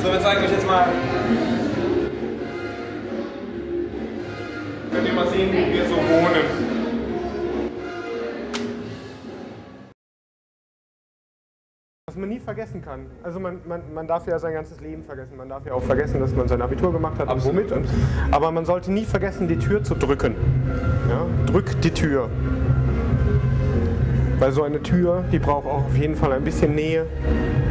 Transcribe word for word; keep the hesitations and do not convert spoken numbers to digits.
So, wir zeigen euch jetzt mal. Könnt ihr mal sehen, wie wir so wohnen. Was man nie vergessen kann. Also man, man, man darf ja sein ganzes Leben vergessen. Man darf ja auch vergessen, dass man sein Abitur gemacht hat. Absolut. Und womit. Und, aber man sollte nie vergessen, die Tür zu drücken. Ja? Drück die Tür. Weil so eine Tür, die braucht auch auf jeden Fall ein bisschen Nähe.